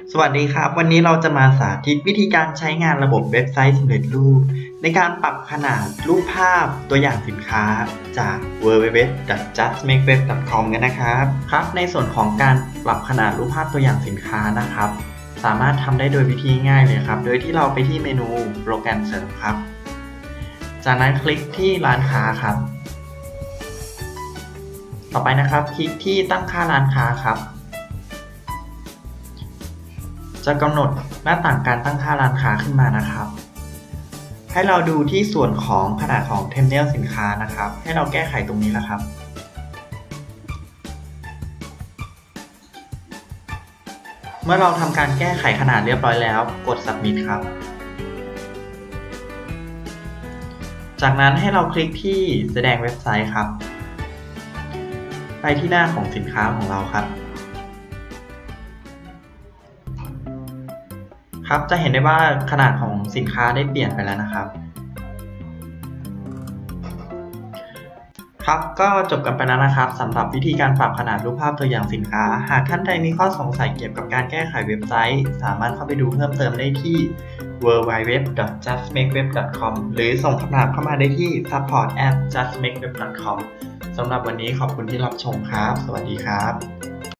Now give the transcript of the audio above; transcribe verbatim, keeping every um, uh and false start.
สวัสดีครับวันนี้เราจะมาสาธิตวิธีการใช้งานระบบเว็บไซต์สำเร็จรูปในการปรับขนาดรูปภาพตัวอย่างสินค้าจาก ดับเบิลยู ดับเบิลยู ดับเบิลยู ดอท จัสต์ เมค เว็บ ดอท คอม กันนะครับครับในส่วนของการปรับขนาดรูปภาพตัวอย่างสินค้านะครับสามารถทำได้โดยวิธีง่ายเลยครับโดยที่เราไปที่เมนูโปรแกรมเสริมครับจากนั้นคลิกที่ร้านค้าครับต่อไปนะครับคลิกที่ตั้งค่าร้านค้าครับจะกำหนดหน้าต่างการตั้งค่าร้านค้าขึ้นมานะครับให้เราดูที่ส่วนของขนาดของเทมเนลสินค้านะครับให้เราแก้ไขตรงนี้แล้วครับเมื่อเราทำการแก้ไขขนาดเรียบร้อยแล้วกด Submit ครับจากนั้นให้เราคลิกที่แสดงเว็บไซต์ครับไปที่หน้าของสินค้าของเราครับครับจะเห็นได้ว่าขนาดของสินค้าได้เปลี่ยนไปแล้วนะครับครับก็จบกันไปแล้วนะครับสำหรับวิธีการปรับขนาดรูปภาพตัวอย่างสินค้าหากท่านใดมีข้อสงสัยเกี่ยวกับการแก้ไขเว็บไซต์สามารถเข้าไปดูเพิ่มเติมได้ที่ ดับเบิลยู ดับเบิลยู ดับเบิลยู ดอท จัสต์ เมค เว็บ ดอท คอม หรือส่งคำถามเข้ามาได้ที่ ซัพพอร์ต แอท จัสต์ เมค เว็บ ดอท คอม สำหรับวันนี้ขอบคุณที่รับชมครับสวัสดีครับ